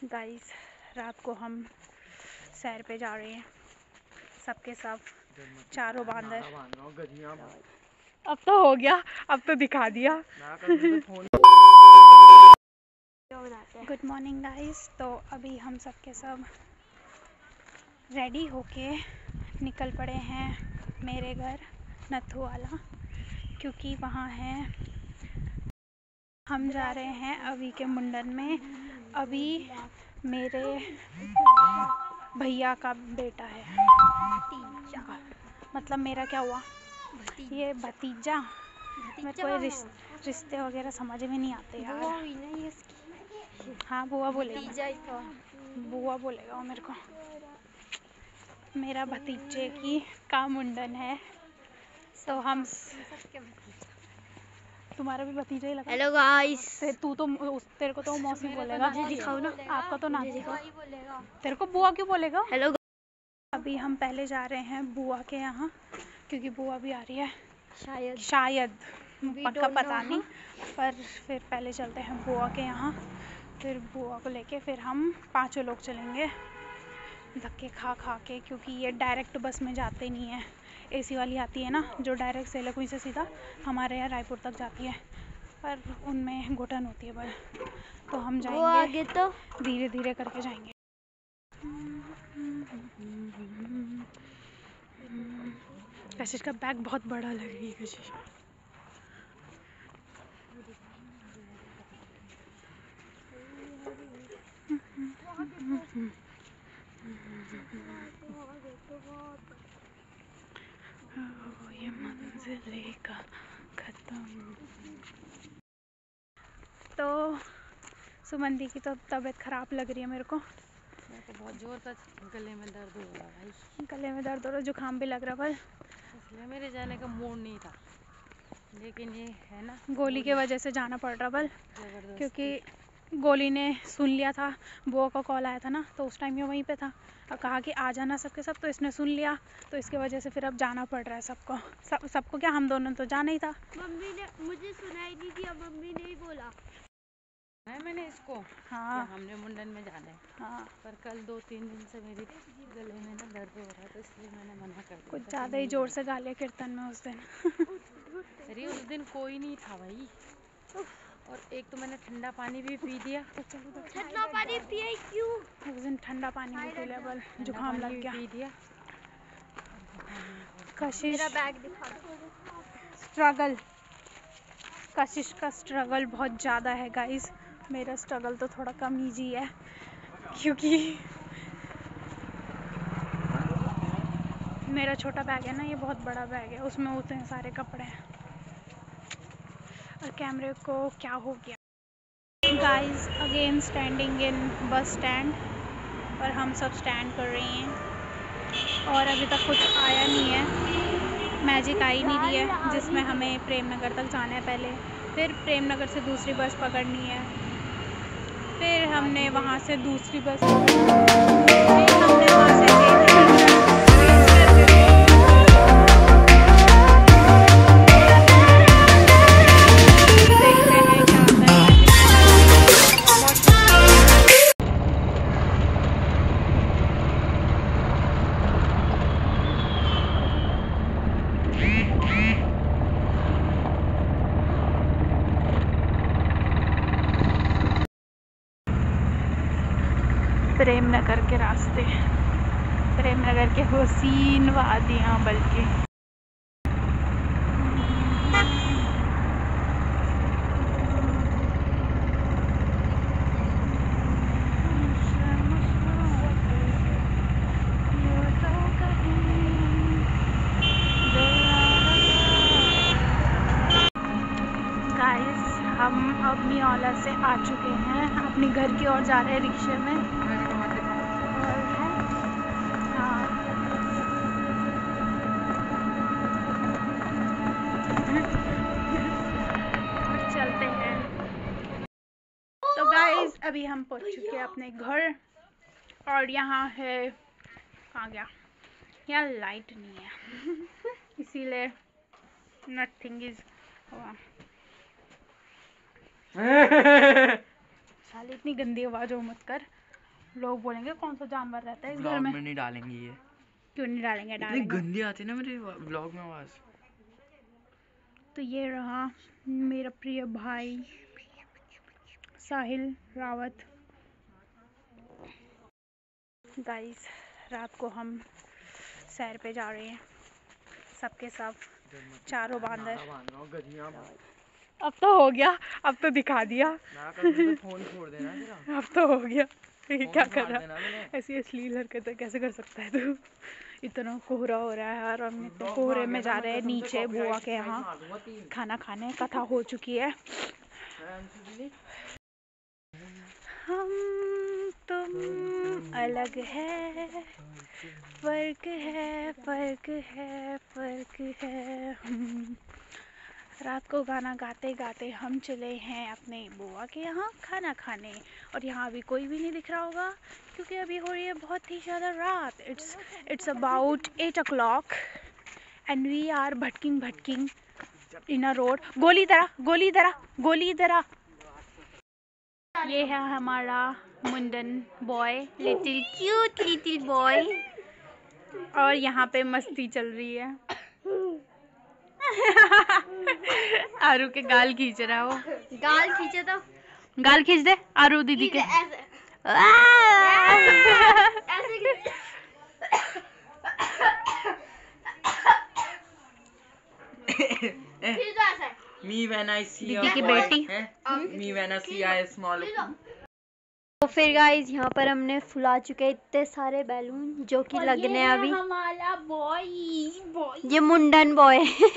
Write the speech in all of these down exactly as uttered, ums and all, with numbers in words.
Guys रात को हम सैर पे जा रहे हैं सबके सब चारों बांदर। अब तो हो गया, अब तो दिखा दिया। Good morning guys. तो अभी हम सबके सब रेडी होके निकल पड़े हैं मेरे घर नथु वाला, क्योंकि वहाँ है हम जा रहे हैं अभी के मुंडन में। अभी मेरे भैया का बेटा है, भतीजा। मतलब मेरा क्या हुआ, ये भतीजा। मेरे को रिश, रिश्ते वगैरह समझ में नहीं आते यार। हाँ बुआ बोलेगा, बुआ बोलेगा वो मेरे को। मेरा भतीजे की का मुंडन है, तो हम तुम्हारा भी भतीजा ही लगा। Hello guys. तू तो तेरे को तो मौसी बोलेगा, दिखाओ ना। आपका तो ना तेरे को बुआ क्यों बोलेगा। हेलो। अभी हम पहले जा रहे हैं बुआ के यहाँ, क्योंकि बुआ भी आ रही है शायद शायद पक्का पता नहीं, पर फिर पहले चलते हैं बुआ के यहाँ। फिर बुआ को लेके फिर हम पांचों लोग चलेंगे धक्के खा खा के, क्योंकि ये डायरेक्ट बस में जाते नहीं है। एसी वाली आती है ना, जो डायरेक्ट सेलाकुई से सीधा हमारे यहाँ रायपुर तक जाती है, पर उनमें घुटन होती है बस। तो हम जाएंगे आगे तो धीरे धीरे करके जाएंगे। कशिश का बैग बहुत बड़ा लग रही है। कशिश ये मंजिल का खत्म। तो सुमंदी की तो तबीयत खराब लग रही है मेरे को। मेरे को बहुत जोर तक गले में दर्द हो रहा है भाई। गले में दर्द हो रहा, जुकाम भी लग रहा, पर इसलिए मेरे जाने का मूड नहीं था, लेकिन ये है ना, गोली की वजह से जाना पड़ रहा बल। जबरदस्ती। क्योंकि गोली ने सुन लिया था, बुआ का कॉल आया था ना, तो उस टाइम ये वहीं पे था। अब कहा कि आ जाना सबके सब, तो इसने सुन लिया, तो इसकी वजह से फिर अब जाना पड़ रहा है सबको। सब सबको क्या, हम दोनों तो जाना ही था। मम्मी ने मुझे सुनाई नहीं दिया, मम्मी ने ही बोला है मैंने इसको। हाँ हमने मुंडन में जाना है। हाँ, पर कल दो तीन दिन से मेरी गले में ना दर्द हो रहा है, तो इसलिए मैंने मना कर दिया। कुछ ज़्यादा ही जोर से गा लिया कीर्तन में उस दिन। अरे उस दिन कोई नहीं था भाई, और एक तो मैंने ठंडा पानी भी पी दिया। ठंडा पानी पिया क्यों? उस दिन ठंडा पानी भी पी लिया बल, जुकाम लग गया। पी दिया। कशिश बैग दिखा। स्ट्रगल, कशिश का स्ट्रगल बहुत ज़्यादा है गाइस। मेरा स्ट्रगल तो थोड़ा कम ईजी है, क्योंकि मेरा छोटा बैग है ना, ये बहुत बड़ा बैग है, उसमें होते हैं सारे कपड़े। और कैमरे को क्या हो गया guys. Again standing in bus stand, और हम सब स्टैंड कर रही हैं, और अभी तक कुछ आया नहीं है। मैजिक आई नहीं रही है, जिसमें हमें प्रेम नगर तक जाना है पहले, फिर प्रेम नगर से दूसरी बस पकड़नी है, फिर हमने वहाँ से दूसरी बस फिर हमने वहाँ से प्रेम नगर के रास्ते, प्रेम नगर के हुसीन वादियाँ। बल्कि गाइस हम अब मियाला से आ चुके हैं, अपनी घर की ओर जा रहे हैं रिक्शे में। चलते हैं। तो गाइस अभी हम पहुंच चुके हैं अपने घर, और यहाँ है, कहाँ गया, यहाँ लाइट नहीं है इसीलिए नथिंग इज। साले इतनी गंदी आवाज हो मत कर। लोग बोलेंगे कौन सा जानवर रहता है इस घर ब्लॉग में। में नहीं डालेंगे ये। क्यों नहीं डालेंगे? इतनी डालेंगे। गंदी आती है ना मेरे ब्लॉग में आवाज। तो ये रहा मेरा प्रिय भाई साहिल रावत। गाइस रात को हम सैर पे जा रहे हैं सबके सब, चारों बांदर। अब तो हो गया, अब तो दिखा दिया। फोन छोड़ देना तेरा। अब तो हो गया। ये क्या कर देना रहा? मैंने। ऐसी अश्लील हरकतें कैसे कर सकता है तू? इतना कोहरा हो रहा है यार, हम इतने कोहरे में जा रहे हैं नीचे बुआ के यहाँ खाना खाने। कथा हो चुकी है। हम तुम अलग है, फर्क है फर्क है फर्क है। हम रात को गाना गाते गाते हम चले हैं अपने बुआ के यहाँ खाना खाने। और यहाँ अभी कोई भी नहीं दिख रहा होगा क्योंकि अभी हो रही है बहुत ही ज़्यादा रात। It's it's about eight o'clock and we are भटकिंग भटकिंग इन अ रोड। गोली दरा गोली दरा गोली दरा। ये है हमारा मुंडन boy, little cute little boy. और यहाँ पे मस्ती चल रही है। आरू के गाल खींच रहा है वो। गाल खींचे तो गाल खींच दे आरू दीदी के। Me when I see दीदी a की boy, बेटी। हैं? Me when I see a small। तो फिर गाइस यहाँ पर हमने फुला चुके इतने सारे बैलून जो कि लगने हैं अभी। हमारा बॉय बॉय ये मुंडन बॉय।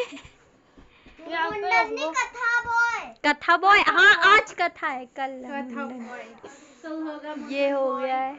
मुंडन नहीं, कथा बॉय। कथा बॉय, हाँ आज कथा है, कल कथा मुंडन। बॉय। कल होगा ये हो गया है।